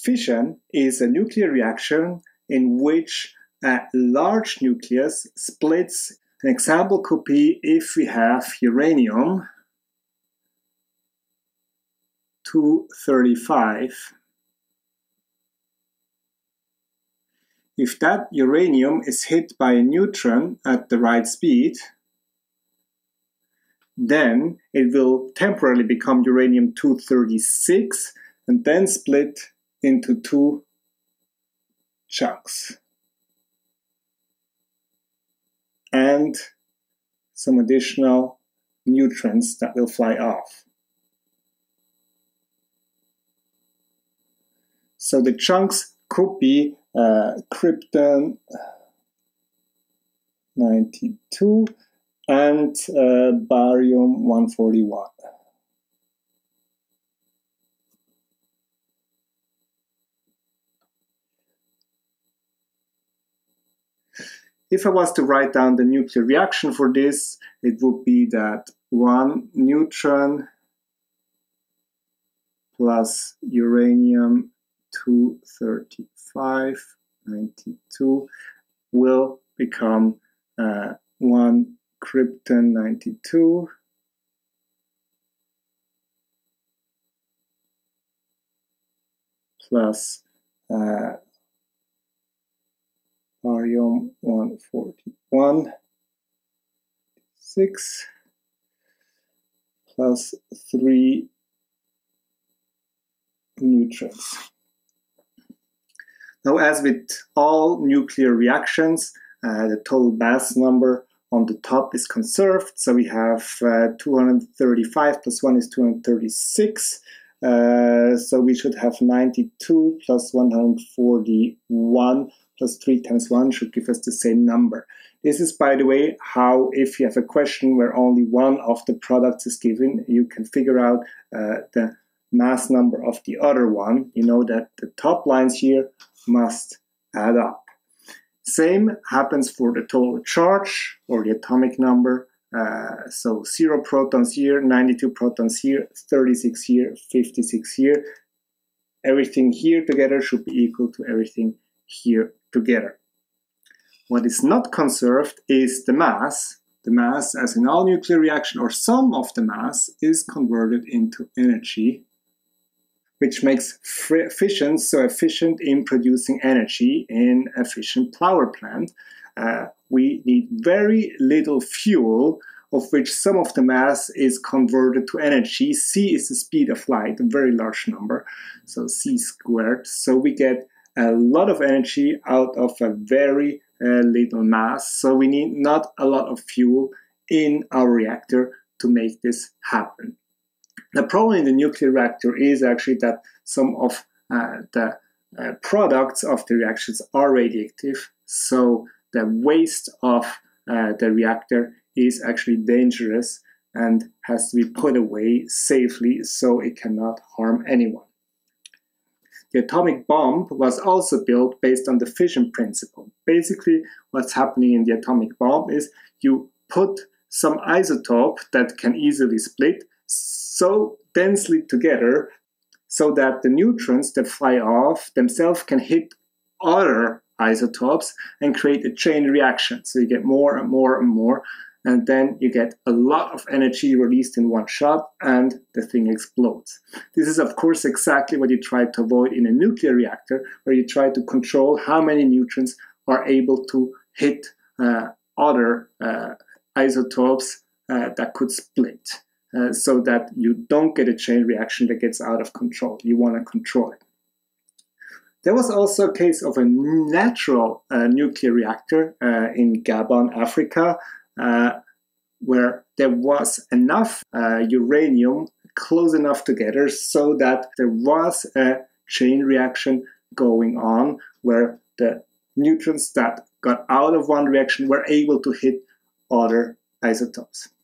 Fission is a nuclear reaction in which a large nucleus splits. An example could be if we have uranium 235. If that uranium is hit by a neutron at the right speed, then it will temporarily become uranium-236 and then split into two chunks. And some additional neutrons that will fly off. So the chunks could be Krypton-92 and Barium-141. If I was to write down the nuclear reaction for this, it would be that one neutron plus uranium-235, 92 will become one Krypton-92 plus Barium-141, 6 plus 3 neutrons. Now, as with all nuclear reactions, the total mass number on the top is conserved. So we have 235 plus 1 is 236. So we should have 92 plus 141 plus 3 times 1 should give us the same number. This is, by the way, how if you have a question where only one of the products is given, you can figure out the mass number of the other one. You know that the top lines here must add up. Same happens for the total charge or the atomic number. So 0 protons here, 92 protons here, 36 here, 56 here. Everything here together should be equal to everything here together. What is not conserved is the mass. The mass, as in all nuclear reaction, or some of the mass, is converted into energy, which makes fission so efficient in producing energy in a fission power plant. We need very little fuel, of which some of the mass is converted to energy. C is the speed of light, a very large number, so c squared. So we get a lot of energy out of a very little mass. So we need not a lot of fuel in our reactor to make this happen. The problem in the nuclear reactor is actually that some of the products of the reactions are radioactive, so the waste of the reactor is actually dangerous and has to be put away safely so it cannot harm anyone. The atomic bomb was also built based on the fission principle. Basically, what's happening in the atomic bomb is you put some isotope that can easily split so densely together so that the neutrons that fly off themselves can hit other isotopes and create a chain reaction. So you get more and more and more, and then you get a lot of energy released in one shot and the thing explodes. This is of course exactly what you try to avoid in a nuclear reactor, where you try to control how many neutrons are able to hit other isotopes that could split. So that you don't get a chain reaction that gets out of control. You want to control it. There was also a case of a natural nuclear reactor in Gabon, Africa, where there was enough uranium close enough together so that there was a chain reaction going on where the neutrons that got out of one reaction were able to hit other isotopes.